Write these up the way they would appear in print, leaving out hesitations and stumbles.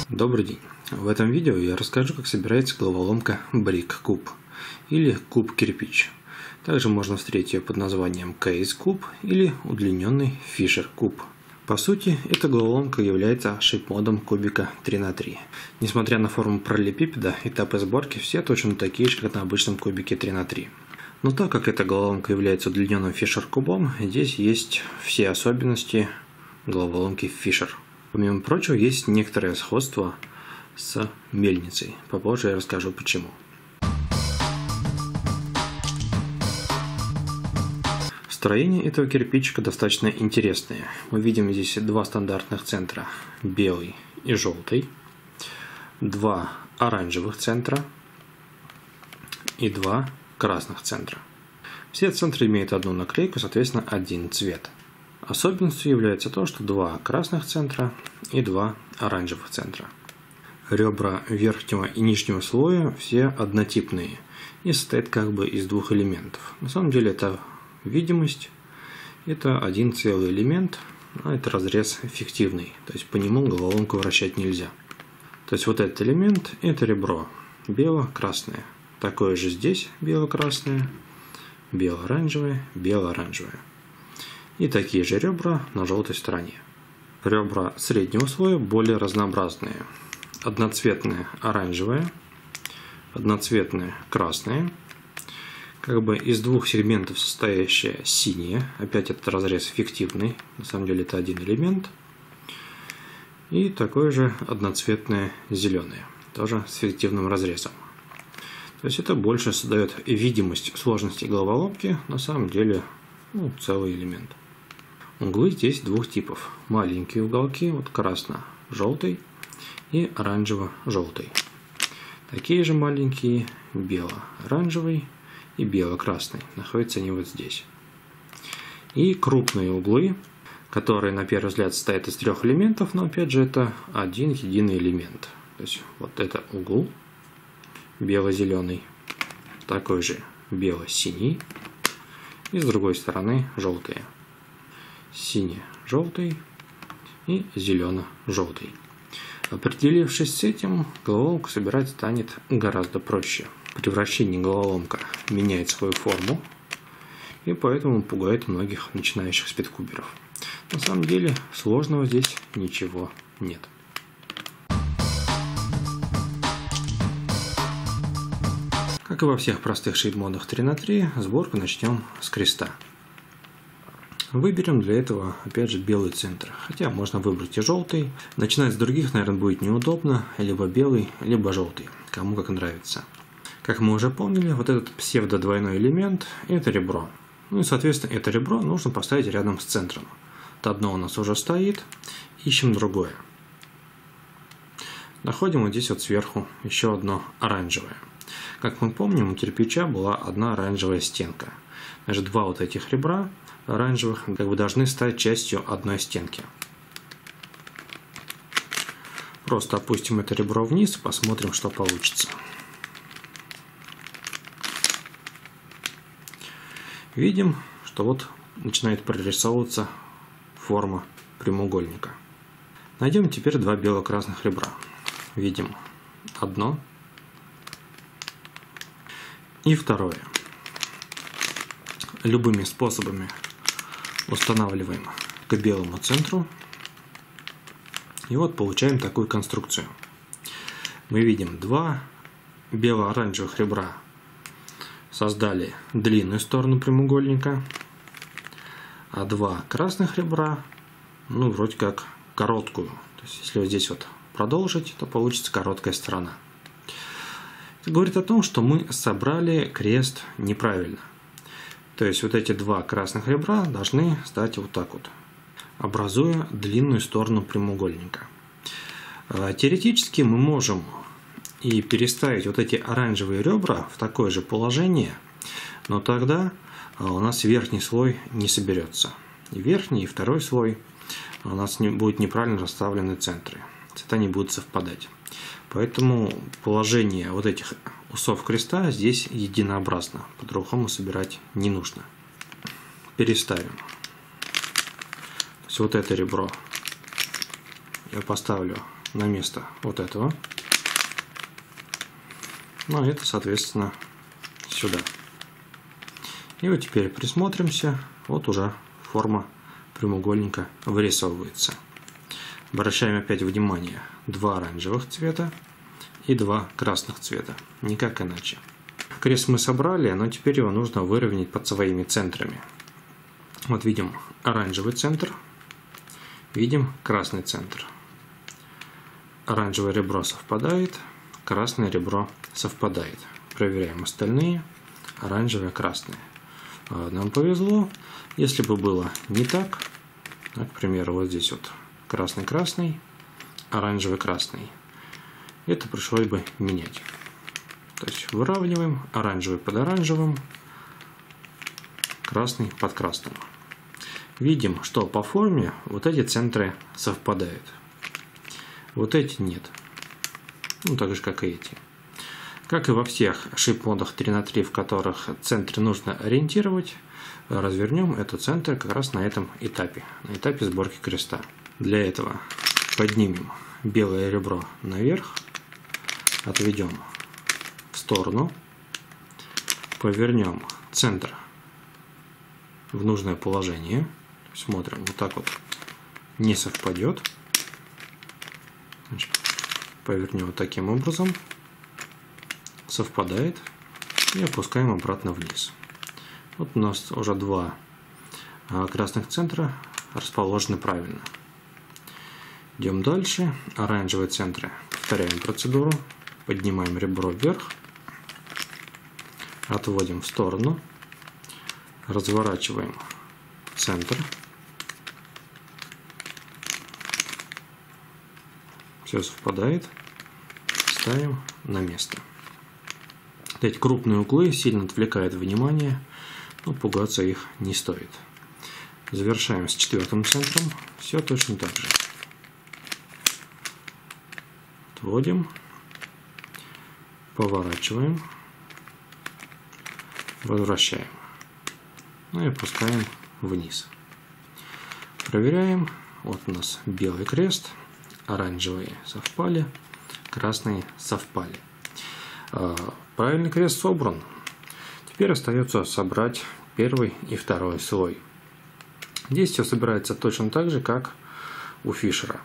Добрый день! В этом видео я расскажу, как собирается головоломка Brick Cube или куб-кирпич. Также можно встретить ее под названием Case Cube или удлиненный Fisher Cube. По сути, эта головоломка является шейп-модом кубика 3х3. Несмотря на форму параллелепипеда, этапы сборки все точно такие же, как на обычном кубике 3х3. Но так как эта головоломка является удлиненным Fisher кубом, здесь есть все особенности головоломки Fisher. Помимо прочего, есть некоторое сходство с мельницей. Попозже я расскажу почему. Строение этого кирпичика достаточно интересное. Мы видим здесь два стандартных центра, белый и желтый, два оранжевых центра и два красных центра. Все центры имеют одну наклейку, соответственно, один цвет. Особенностью является то, что два красных центра и два оранжевых центра. Ребра верхнего и нижнего слоя все однотипные и состоят как бы из двух элементов. На самом деле это видимость, это один целый элемент, а это разрез фиктивный, то есть по нему головоломку вращать нельзя. То есть вот этот элемент – это ребро бело-красное, такое же здесь бело-красное, бело-оранжевое, бело-оранжевое. И такие же ребра на желтой стороне. Ребра среднего слоя более разнообразные. Одноцветное оранжевое, одноцветное красное. Как бы из двух сегментов состоящее синее. Опять этот разрез фиктивный. На самом деле это один элемент. И такое же одноцветное зеленое. Тоже с фиктивным разрезом. То есть это больше создает видимость сложности головоломки. На самом деле целый элемент. Углы здесь двух типов. Маленькие уголки, вот красно-желтый и оранжево-желтый. Такие же маленькие бело-оранжевый и бело-красный. Находятся они вот здесь. И крупные углы, которые на первый взгляд состоят из трех элементов, но опять же это один единый элемент. То есть вот это угол бело-зеленый, такой же бело-синий и с другой стороны желтые. Сине-желтый и зелено-желтый. Определившись с этим, головоломку собирать станет гораздо проще. При вращении головоломка меняет свою форму и поэтому пугает многих начинающих спидкуберов. На самом деле сложного здесь ничего нет. Как и во всех простых шейп-модах 3х3, сборку начнем с креста. Выберем для этого, опять же, белый центр. Хотя можно выбрать и желтый. Начинать с других, наверное, будет неудобно. Либо белый, либо желтый. Кому как нравится. Как мы уже помнили, вот этот псевдо-двойной элемент – это ребро. Ну и, соответственно, это ребро нужно поставить рядом с центром. Вот одно у нас уже стоит. Ищем другое. Находим вот здесь вот сверху еще одно оранжевое. Как мы помним, у кирпича была одна оранжевая стенка. Значит, два вот этих ребра оранжевых как бы должны стать частью одной стенки. Просто опустим это ребро вниз и посмотрим, что получится. Видим, что вот начинает прорисовываться форма прямоугольника. Найдем теперь два бело-красных ребра. Видим одно и второе. Любыми способами устанавливаем к белому центру. И вот получаем такую конструкцию. Мы видим два бело-оранжевых ребра создали длинную сторону прямоугольника, а два красных ребра, вроде как короткую. То есть, если вот здесь вот продолжить, то получится короткая сторона. Это говорит о том, что мы собрали крест неправильно. То есть вот эти два красных ребра должны стать вот так вот, образуя длинную сторону прямоугольника. Теоретически мы можем и переставить вот эти оранжевые ребра в такое же положение, но тогда у нас верхний слой не соберется. И верхний, и второй слой у нас будут неправильно расставлены центры. Цвета не будут совпадать. Поэтому положение вот этих усов креста здесь единообразно. По-другому собирать не нужно. Переставим. То есть вот это ребро я поставлю на место вот этого. Ну, а это, соответственно, сюда. И вот теперь присмотримся. Вот уже форма прямоугольника вырисовывается. Обращаем опять внимание. 2 оранжевых цвета и 2 красных цвета. Никак иначе. Крест мы собрали, но теперь его нужно выровнять под своими центрами. Вот видим оранжевый центр. Видим красный центр. Оранжевое ребро совпадает. Красное ребро совпадает. Проверяем остальные. Оранжевое, красное. Нам повезло. Если бы было не так, к примеру, вот здесь вот красный-красный, оранжевый-красный, это пришлось бы менять. То есть выравниваем оранжевый под оранжевым, красный под красным. Видим, что по форме вот эти центры совпадают. Вот эти нет. Ну, так же, как и эти. Как и во всех шип-модах 3×3, в которых центры нужно ориентировать, развернем этот центр как раз на этом этапе, на этапе сборки креста. Для этого поднимем белое ребро наверх, отведем в сторону, повернем центр в нужное положение, смотрим, вот так вот не совпадет, значит, повернем вот таким образом, совпадает, и опускаем обратно вниз. Вот у нас уже 2 красных центра расположены правильно. Идем дальше. Оранжевые центры. Повторяем процедуру. Поднимаем ребро вверх. Отводим в сторону. Разворачиваем центр. Все совпадает. Ставим на место. Эти крупные углы сильно отвлекают внимание, но пугаться их не стоит. Завершаем с 4-м центром. Все точно так же. Отводим, поворачиваем, возвращаем. Ну и опускаем вниз. Проверяем. Вот у нас белый крест, оранжевые совпали, красные совпали. Правильный крест собран. Теперь остается собрать первый и второй слой. Здесь все собирается точно так же, как у Фишера.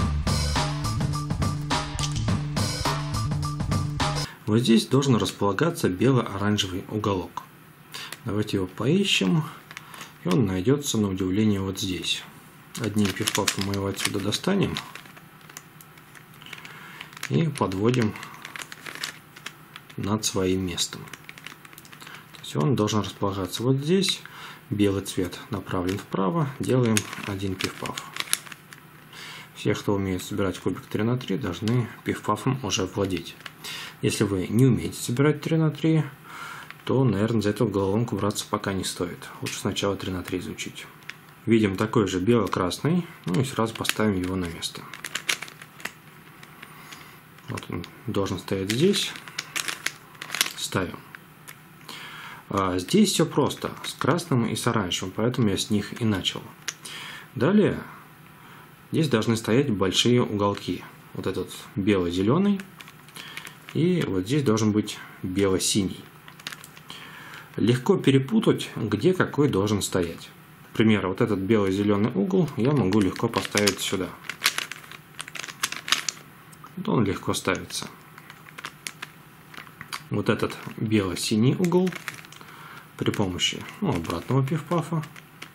Вот здесь должен располагаться бело-оранжевый уголок. Давайте его поищем. И он найдется, на удивление, вот здесь. Одним пиф-пафом мы его отсюда достанем. И подводим над своим местом. То есть он должен располагаться вот здесь. Белый цвет направлен вправо. Делаем один пиф-паф. Все, кто умеет собирать кубик 3×3, должны пиф-пафом уже владеть. Если вы не умеете собирать 3×3, то, наверное, за эту головоломку браться пока не стоит. Лучше сначала 3×3 изучить. Видим такой же бело-красный. Ну и сразу поставим его на место. Вот он должен стоять здесь. Ставим. Здесь все просто. С красным и с оранжевым. Поэтому я с них и начал. Далее. Здесь должны стоять большие уголки. Вот этот бело-зеленый. И вот здесь должен быть бело-синий. Легко перепутать, где какой должен стоять. К примеру, вот этот бело-зеленый угол я могу легко поставить сюда. Вот он легко ставится. Вот этот бело-синий угол при помощи обратного пиф-пафа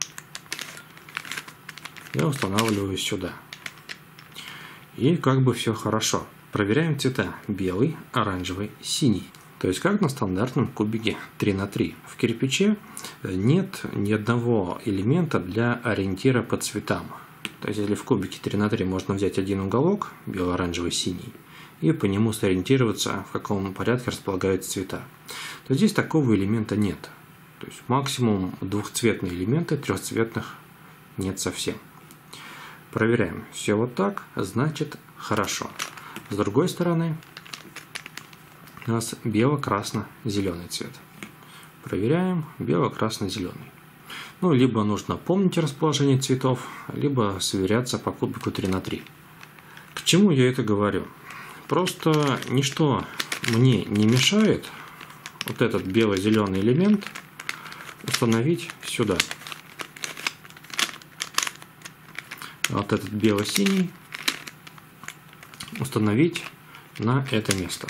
я устанавливаю сюда. И как бы все хорошо. Проверяем цвета белый, оранжевый, синий. То есть как на стандартном кубике 3×3. В кирпиче нет ни одного элемента для ориентира по цветам. То есть если в кубике 3×3 можно взять один уголок, белый, оранжевый, синий, и по нему сориентироваться, в каком порядке располагаются цвета, то здесь такого элемента нет. То есть максимум двухцветные элементы, трехцветных нет совсем. Проверяем. Все вот так, значит хорошо. С другой стороны у нас бело-красно-зеленый цвет. Проверяем. Бело-красно-зеленый. Ну, либо нужно помнить расположение цветов, либо сверяться по кубику 3×3. К чему я это говорю? Просто ничто мне не мешает вот этот бело-зеленый элемент установить сюда. Вот этот бело-синий установить на это место.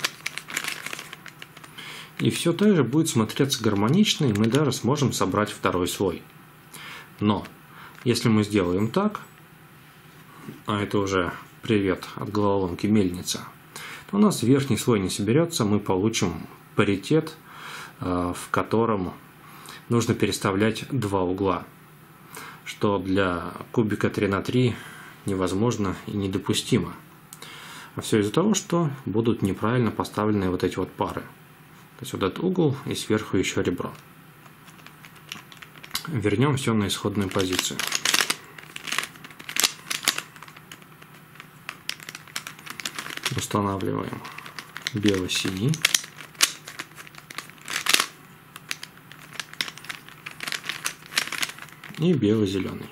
И все также будет смотреться гармонично, и мы даже сможем собрать второй слой. Но если мы сделаем так, а это уже привет от головоломки мельница, то у нас верхний слой не соберется, мы получим паритет, в котором нужно переставлять два угла, что для кубика 3 на 3 невозможно и недопустимо. А все из-за того, что будут неправильно поставлены вот эти вот пары. То есть вот этот угол и сверху еще ребро. Вернем все на исходную позицию. Устанавливаем бело-синий. И бело-зеленый.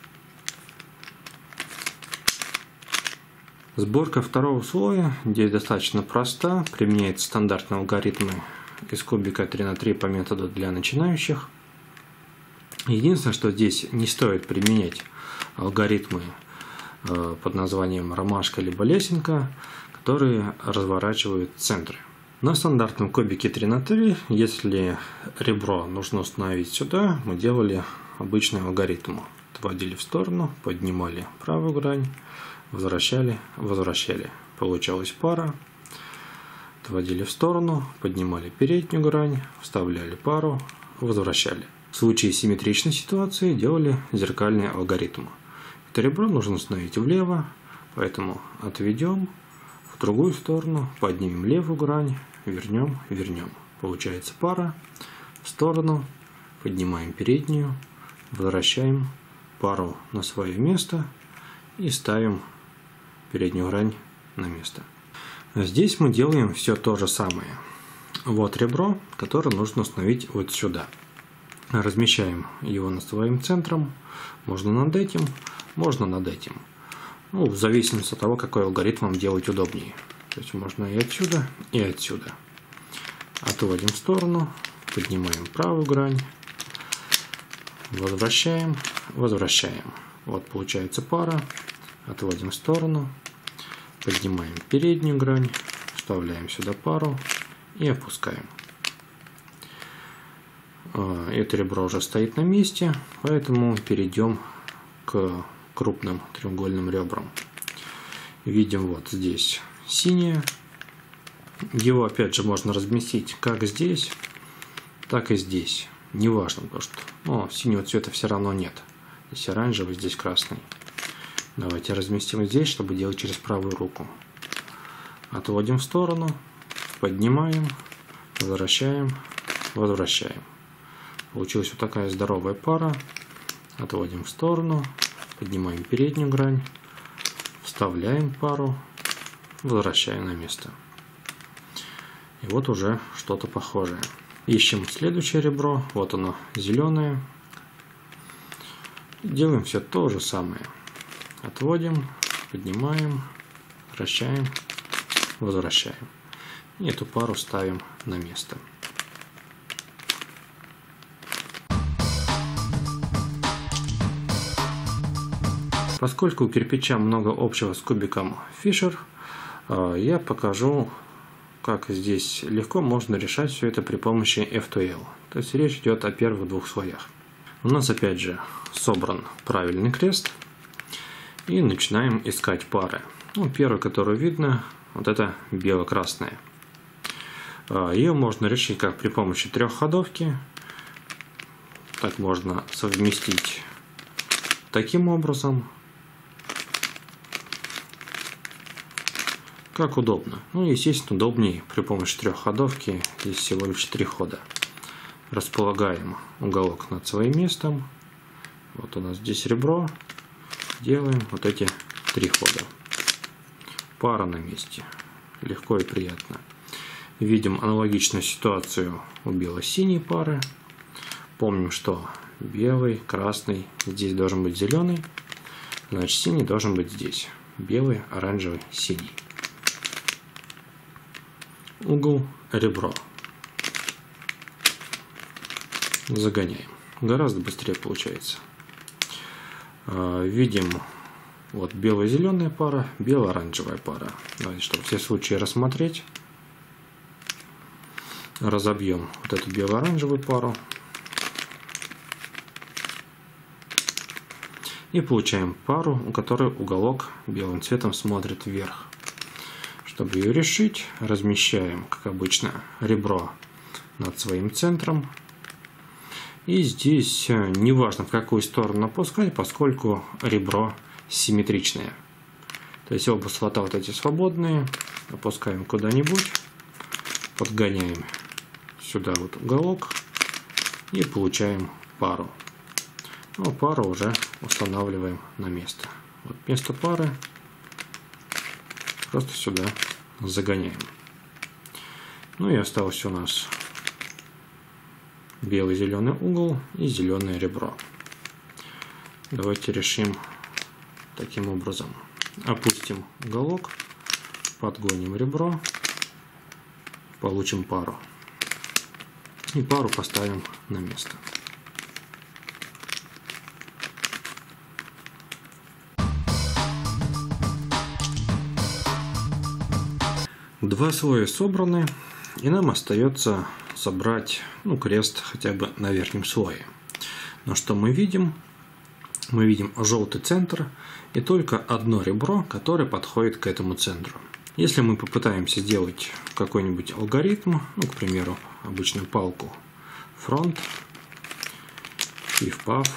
Сборка второго слоя здесь достаточно проста. Применяется стандартные алгоритмы из кубика 3 на 3 по методу для начинающих. Единственное, что здесь не стоит применять алгоритмы под названием ромашка либо лесенка, которые разворачивают центры. На стандартном кубике 3 на 3, если ребро нужно установить сюда, мы делали обычный алгоритм. Отводили в сторону, поднимали правую грань, возвращали, возвращали. Получалась пара. Отводили в сторону, поднимали переднюю грань, вставляли пару, возвращали. В случае симметричной ситуации делали зеркальный алгоритм. Это ребро нужно установить влево, поэтому отведем в другую сторону, поднимем левую грань, вернем, вернем. Получается пара, в сторону, поднимаем переднюю, возвращаем пару на свое место и ставим переднюю грань на место. Здесь мы делаем все то же самое. Вот ребро, которое нужно установить вот сюда. Размещаем его над своим центром. Можно над этим, можно над этим. Ну, в зависимости от того, какой алгоритм вам делать удобнее. То есть можно и отсюда, и отсюда. Отводим в сторону, поднимаем правую грань, возвращаем, возвращаем. Вот получается пара. Отводим в сторону, поднимаем переднюю грань, вставляем сюда пару и опускаем. Это ребро уже стоит на месте, поэтому перейдем к крупным треугольным ребрам. Видим вот здесь синее. Его опять же можно разместить как здесь, так и здесь. Неважно, потому что синего цвета все равно нет. Здесь оранжевый, здесь красный. Давайте разместим здесь, чтобы делать через правую руку. Отводим в сторону, поднимаем, возвращаем, возвращаем. Получилась вот такая здоровая пара. Отводим в сторону, поднимаем переднюю грань, вставляем пару, возвращаем на место. И вот уже что-то похожее. Ищем следующее ребро. Вот оно, зеленое. Делаем все то же самое. Отводим, поднимаем, вращаем, возвращаем. И эту пару ставим на место. Поскольку у кирпича много общего с кубиком Fisher, я покажу, как здесь легко можно решать все это при помощи F2L. То есть речь идет о первых двух слоях. У нас опять же собран правильный крест. И начинаем искать пары. Первая, которую видно, вот это бело-красная. Ее можно решить как при помощи трехходовки. Так можно совместить таким образом. Как удобно. Естественно, удобнее при помощи трехходовки. Здесь всего лишь 3 хода. Располагаем уголок над своим местом. Вот у нас здесь ребро. Делаем вот эти 3 хода. Пара на месте. Легко и приятно. Видим аналогичную ситуацию у бело-синей пары. Помним, что белый, красный, здесь должен быть зеленый. Значит, синий должен быть здесь. белый, оранжевый, синий. Угол, ребро. Загоняем. Гораздо быстрее получается. Видим вот бело-зеленая пара, бело-оранжевая пара. Давайте, чтобы все случаи рассмотреть, разобьем вот эту бело-оранжевую пару. И получаем пару, у которой уголок белым цветом смотрит вверх. Чтобы ее решить, размещаем, как обычно, ребро над своим центром. И здесь неважно, в какую сторону опускать, поскольку ребро симметричное. То есть оба слота вот эти свободные. Опускаем куда-нибудь. Подгоняем сюда вот уголок. И получаем пару. Ну, пару уже устанавливаем на место. Вот место пары просто сюда загоняем. Ну и осталось у нас белый-зеленый угол и зеленое ребро. Давайте решим таким образом. Опустим уголок, подгоним ребро, получим пару. И пару поставим на место. Два слоя собраны, и нам остается собрать крест хотя бы на верхнем слое. Но что мы видим? Мы видим желтый центр и только одно ребро, которое подходит к этому центру. Если мы попытаемся сделать какой-нибудь алгоритм, к примеру, обычную палку фронт, пиф-паф,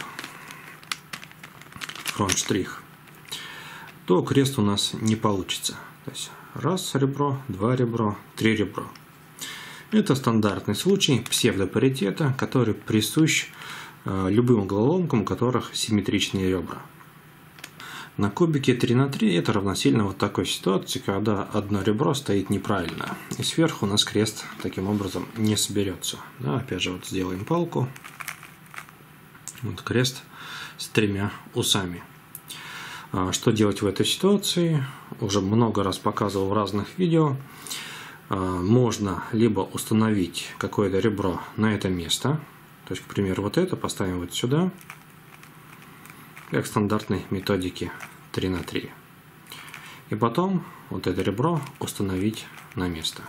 фронт-штрих, то крест у нас не получится. То есть раз ребро, два ребро, три ребро. Это стандартный случай псевдопаритета, который присущ любым головоломкам, у которых симметричные ребра. На кубике 3×3 это равносильно вот такой ситуации, когда одно ребро стоит неправильно, и сверху у нас крест таким образом не соберется. Да, опять же, вот сделаем палку. Вот крест с тремя усами. Что делать в этой ситуации? Уже много раз показывал в разных видео. Можно либо установить какое-то ребро на это место. То есть, к примеру, вот это поставим вот сюда. Как в стандартной методике 3×3. И потом вот это ребро установить на место.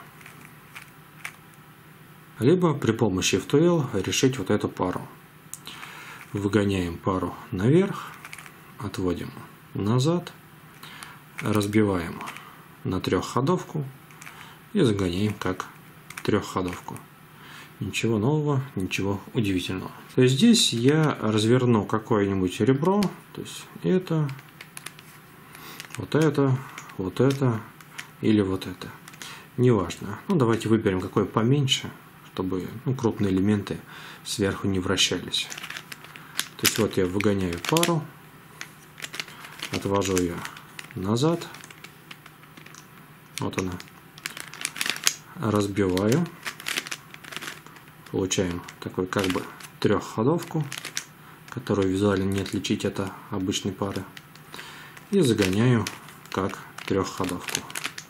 Либо при помощи F2L решить вот эту пару. Выгоняем пару наверх, отводим назад, разбиваем на трехходовку и загоняем как трехходовку. Ничего нового, ничего удивительного. То есть здесь я разверну какое-нибудь ребро, то есть это, вот это, вот это или вот это. Неважно. Давайте выберем какое поменьше, чтобы крупные элементы сверху не вращались. То есть вот я выгоняю пару, отвожу ее назад, вот она, разбиваю, получаем такой как бы трехходовку, которую визуально не отличить от обычной пары, и загоняю как трехходовку.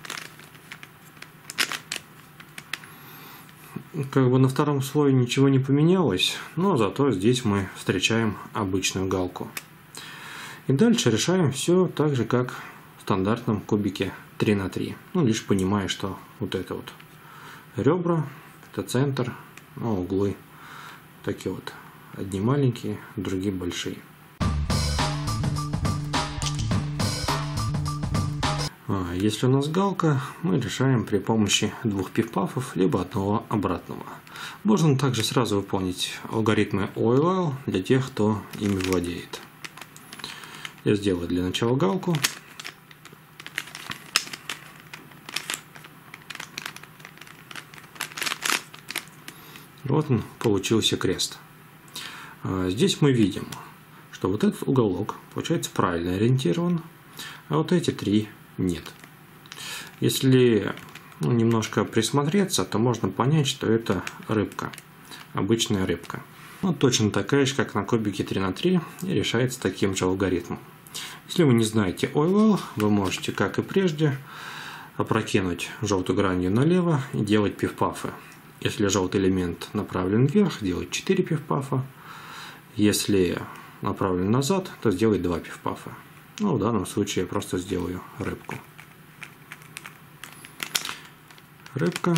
Как бы на втором слое ничего не поменялось, но зато здесь мы встречаем обычную галку. И дальше решаем все так же, как в стандартном кубике 3×3. Лишь понимая, что вот это вот ребра, это центр, а углы такие вот. Одни маленькие, другие большие. Если у нас галка, мы решаем при помощи двух пиф-пафов, либо одного обратного. Можно также сразу выполнить алгоритмы OLL для тех, кто ими владеет. Я сделаю для начала галку. Вот он, получился крест. Здесь мы видим, что вот этот уголок получается правильно ориентирован, а вот эти три нет. Если немножко присмотреться, то можно понять, что это рыбка, обычная рыбка. Точно такая же, как на кубике 3×3, и решается таким же алгоритмом. Если вы не знаете OIL, вы можете, как и прежде, опрокинуть желтую гранью налево и делать пиф-пафы. Если желтый элемент направлен вверх, делать 4 пиф-пафа. Если направлен назад, то сделать 2 пиф-пафа. Ну, в данном случае я просто сделаю рыбку. Рыбка.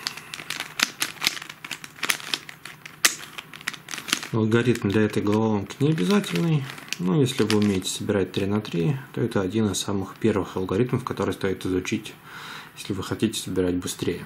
Алгоритм для этой головоломки не обязательный. Но если вы умеете собирать 3 на 3, то это один из самых первых алгоритмов, который стоит изучить, если вы хотите собирать быстрее.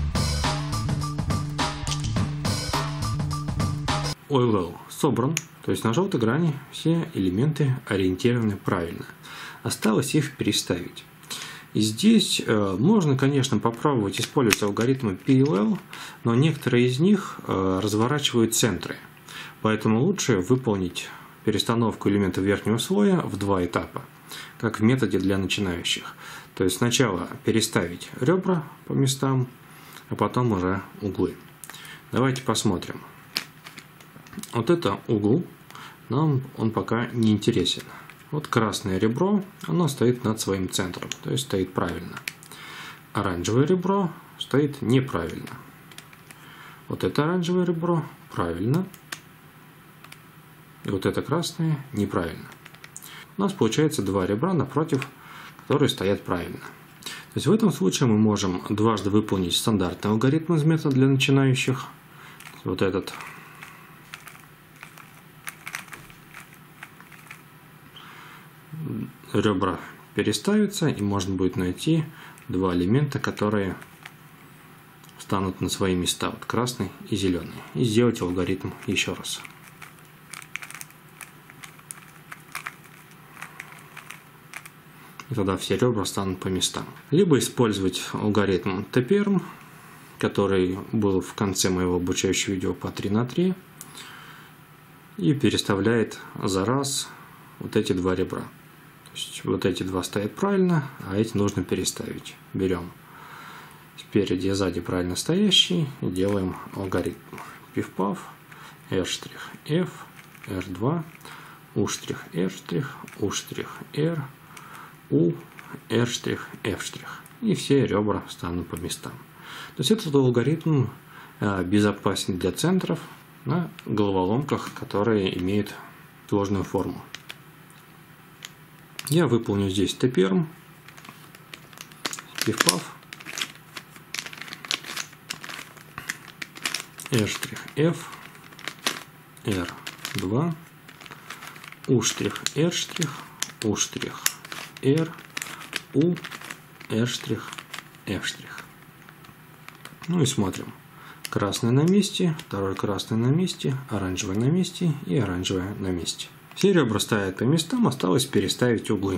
OIL собран, то есть на желтой грани все элементы ориентированы правильно. Осталось их переставить. И здесь можно, конечно, попробовать использовать алгоритмы PLL, но некоторые из них разворачивают центры. Поэтому лучше выполнить перестановку элементов верхнего слоя в 2 этапа, как в методе для начинающих. То есть сначала переставить ребра по местам, а потом уже углы. Давайте посмотрим. Вот это угол, нам он пока не интересен. Вот красное ребро, оно стоит над своим центром, то есть стоит правильно. Оранжевое ребро стоит неправильно. Вот это оранжевое ребро правильно. И вот это красное неправильно. У нас получается 2 ребра напротив, которые стоят правильно. То есть в этом случае мы можем дважды выполнить стандартный алгоритм из метода для начинающих. Вот этот. Ребра переставятся, и можно будет найти 2 элемента, которые встанут на свои места, вот красный и зеленый, и сделать алгоритм еще раз. И тогда все ребра станут по местам. Либо использовать алгоритм TPERM, который был в конце моего обучающего видео по 3 на 3, и переставляет за раз вот эти 2 ребра. То есть вот эти 2 стоят правильно, а эти нужно переставить. Берем спереди и сзади правильно стоящий и делаем алгоритм пиф-паф, R', R2, U', U', U, R', F'. И все ребра станут по местам. То есть этот алгоритм безопасен для центров на головоломках, которые имеют сложную форму. Я выполню здесь TPERM, пиф-паф, R', R2, U', R', U, F'. Ну и смотрим. Красный на месте, второй красный на месте, оранжевый на месте и оранжевый на месте. Все ребра стоят по местам, осталось переставить углы.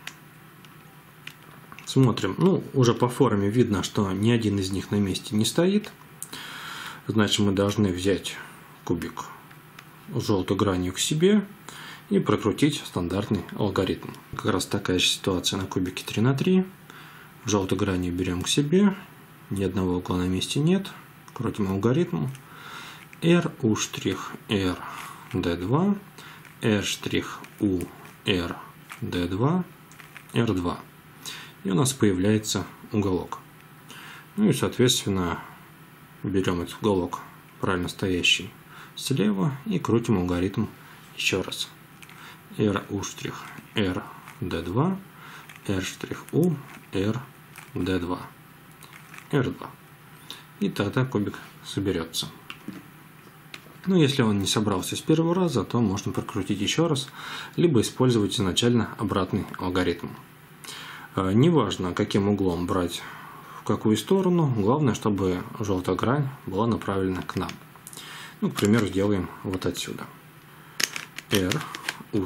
Смотрим. Ну, уже по форме видно, что ни один из них на месте не стоит. Значит, мы должны взять кубик с желтой гранью к себе и прокрутить стандартный алгоритм. Как раз такая же ситуация на кубике 3 на 3. Желтой гранью берем к себе. Ни одного угла на месте нет. Крутим алгоритм. R, U', R, D2. R', U, R, D2, R2. И у нас появляется уголок. Ну и, соответственно, берем этот уголок правильно стоящий слева и крутим алгоритм еще раз. R, U', R, D2, R', U, R, D2, R2. И тогда кубик соберется. Но если он не собрался с первого раза, то можно прокрутить еще раз, либо использовать изначально обратный алгоритм. Неважно, каким углом брать в какую сторону, главное, чтобы желтая грань была направлена к нам. Ну, к примеру, сделаем вот отсюда. R, U',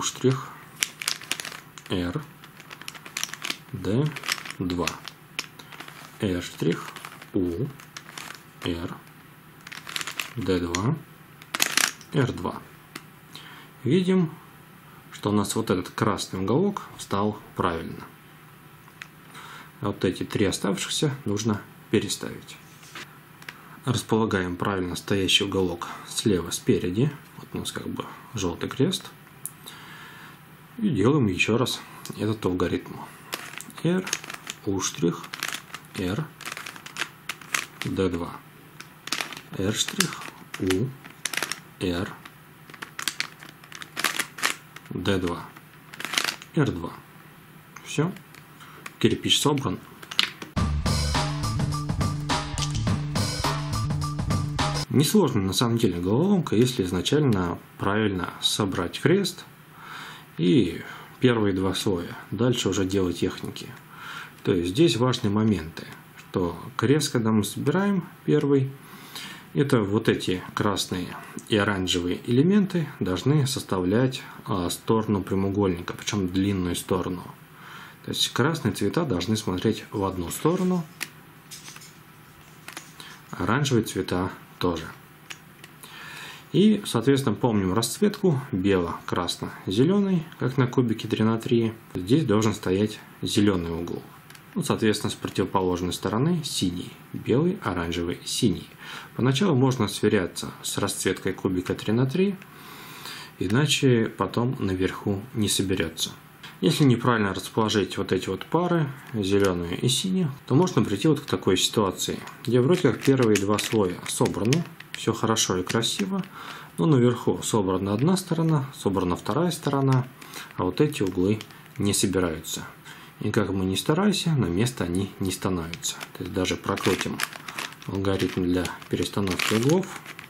R, D2, R', U, R, D2, R2. Видим, что у нас вот этот красный уголок встал правильно. А вот эти 3 оставшихся нужно переставить. Располагаем правильно стоящий уголок слева спереди. Вот у нас как бы желтый крест. И делаем еще раз этот алгоритм. R, U', R, D2. R', U, R, D2, R2. Все. Кирпич собран. Несложно на самом деле головоломка, если изначально правильно собрать крест и первые два слоя. Дальше уже дело техники. То есть здесь важные моменты, что крест, когда мы собираем первый, это вот эти красные и оранжевые элементы должны составлять сторону прямоугольника, причем длинную сторону. То есть красные цвета должны смотреть в одну сторону, оранжевые цвета тоже. И, соответственно, помним расцветку бело-красно-зеленый, как на кубике 3×3. Здесь должен стоять зеленый угол. Ну, соответственно, с противоположной стороны синий, белый, оранжевый, синий. Поначалу можно сверяться с расцветкой кубика 3×3, иначе потом наверху не соберется. Если неправильно расположить вот эти вот пары, зеленую и синюю, то можно прийти вот к такой ситуации, где вроде как первые два слоя собраны, все хорошо и красиво, но наверху собрана одна сторона, собрана вторая сторона, а вот эти углы не собираются. И как мы ни старайся, на место они не становятся. То есть даже прокрутим алгоритм для перестановки углов,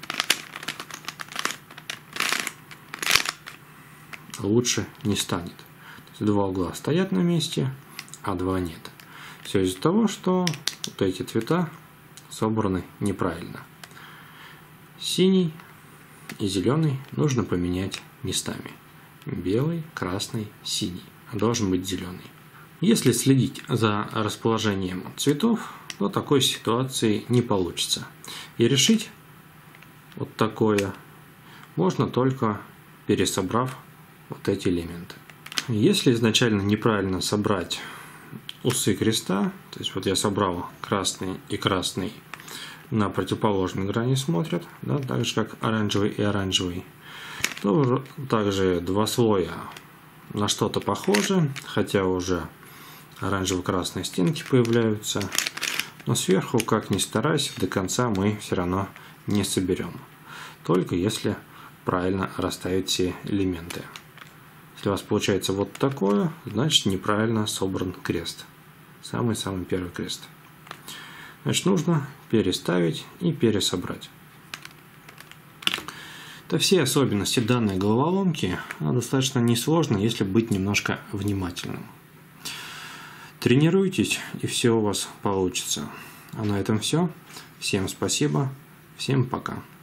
лучше не станет. Два угла стоят на месте, а два нет. Все из-за того, что вот эти цвета собраны неправильно. Синий и зеленый нужно поменять местами. Белый, красный, синий. Должен быть зеленый. Если следить за расположением цветов, то такой ситуации не получится. И решить вот такое можно только пересобрав вот эти элементы. Если изначально неправильно собрать усы креста, то есть вот я собрал красный и красный на противоположной грани смотрят, да, так же как оранжевый и оранжевый, то также два слоя на что-то похоже, хотя уже оранжево-красные стенки появляются, но сверху, как ни старайся, до конца мы все равно не соберем, только если правильно расставить все элементы. Если у вас получается вот такое, значит неправильно собран крест. Самый-самый первый крест. Значит, нужно переставить и пересобрать. Это все особенности данной головоломки. Она достаточно несложна, если быть немножко внимательным. Тренируйтесь, и все у вас получится. А на этом все. Всем спасибо. Всем пока.